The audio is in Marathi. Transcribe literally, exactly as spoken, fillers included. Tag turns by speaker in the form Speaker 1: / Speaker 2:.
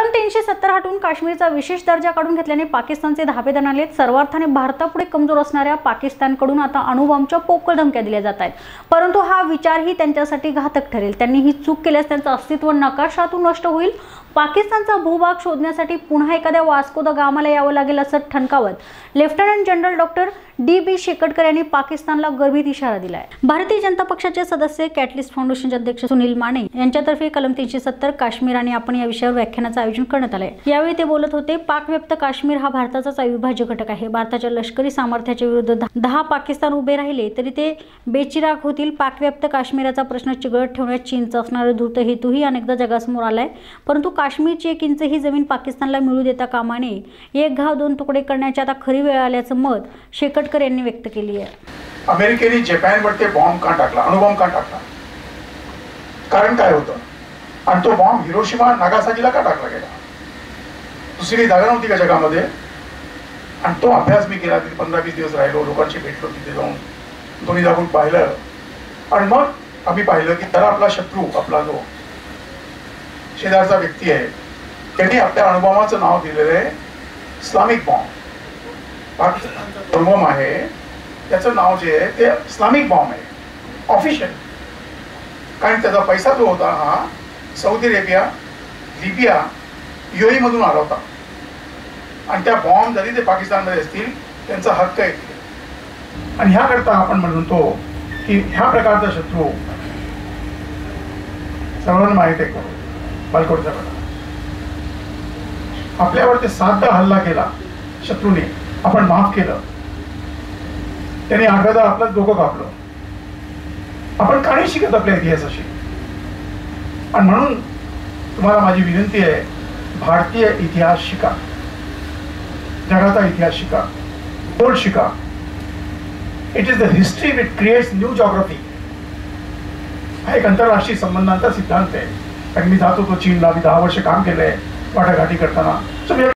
Speaker 1: तीनशे सत्तर हटवून काश्मीरचा विशेष दर्जा काढून घेतल्याने पाकिस्तानचे धाबे दणाले. सर्वार्थाने भारतापुढे कमजोर असणाऱ्या पाकिस्तानकडून आता अणुबॉम्बच्या पोकळ धमक्या दिल्या जात आहेत. परंतु हा विचारही त्यांच्यासाठी घातक ठरेल. त्यांनी ही चूक केल्यास त्यांचं अस्तित्व नकाशातून नष्ट होईल. पाकिस्तानचा भूभाग शोधण्यासाठी पुन्हा एखाद्या वास्को द गामाला यावं लागेल असं ठणकावत lieutenant general doctor D B Shekatkar यांनी पाकिस्तानला गर्भित इशारा दिलाय. भारतीय जनता पक्षाचे सदस्य कॅटलिस्ट फाउंडेशनचे अध्यक्ष सुनील माने यांच्यातर्फे कलम तीनशे सत्तर काश्मीर आणि आपण या विषयावर व्याख्यानाचं आयोजन करण्यात आलंय. यावेळी ते बोलत होते. पाकव्याप्त काश्मीर हा भारताचाच अविभाज्य घटक आहे. भारताच्या लष्करी सामर्थ्याच्या विरुद्ध दहा पाकिस्तान उभे राहिले तरी ते बेचिराग होतील. पाकव्याप्त काश्मीरचा प्रश्न चिघळत ठेवण्यात चीनचा असणारा धूर्त हेतूही अनेकदा जगासमोर आलाय. परंतु काश्मीरची एक इंच ही जमीन पाकिस्तानला मिळू देता कामा नये. एक घाव दोन तुकडे करण्याची आता खरी वेळ आल्याचं मत शेकटकर यांनी व्यक्त केली आहे.
Speaker 2: अमेरिकेने जपानवरती बॉम्ब का टाकला, अणुबॉम्ब का टाकला, कारण काय होतं? आणि तो बॉम्ब हिरोशिमा नागासाकीला का टाकला गेला? दुसरी जागा नव्हती का जगामध्ये? आणि तो अभ्यास मी केला. तिथे पंधरा वीस दिवस राहिलो, लोकांशी भेटलो, तिथे जाऊन दोन्ही जागून पाहिलं. आणि मग आम्ही पाहिलं की तर आपला शत्रू, आपला जो शेजारचा व्यक्ती आहे, त्यांनी आपल्या अणुबॉम्बाचं नाव दिलेलं आहे इस्लामिक बॉम्ब. पाकिस्तानचा अणुबॉम्ब आहे त्याचं नाव जे आहे ते इस्लामिक बॉम्ब आहे, ऑफिशियल. कारण त्याचा पैसा जो होता हा सौदी अरेबिया, लिबिया, युएई मधून आला होता. आणि त्या बॉम्ब जरी ते पाकिस्तानमध्ये असतील त्यांचा हक्क आहे. आणि ह्याकरता आपण म्हणतो की ह्या प्रकारचा शत्रू सर्वांना माहित आहे. बालकोटचा आपल्यावर ते साधा हल्ला केला शत्रूने, आपण माफ केलं. त्याने आघादा आपलं डोकं कापलं. आपण का नाही शिकत आपल्या इतिहासाशी? आणि म्हणून तुम्हाला माझी विनंती आहे, भारतीय इतिहास शिका, जगाचा इतिहास शिका, ओल्ड शिका. It is the history which creates new geography. हा एक आंतरराष्ट्रीय संबंधांचा सिद्धांत आहे. कारण मी जात होतो चीनला, मी दहा वर्ष काम केलंय वाटाघाटी करताना.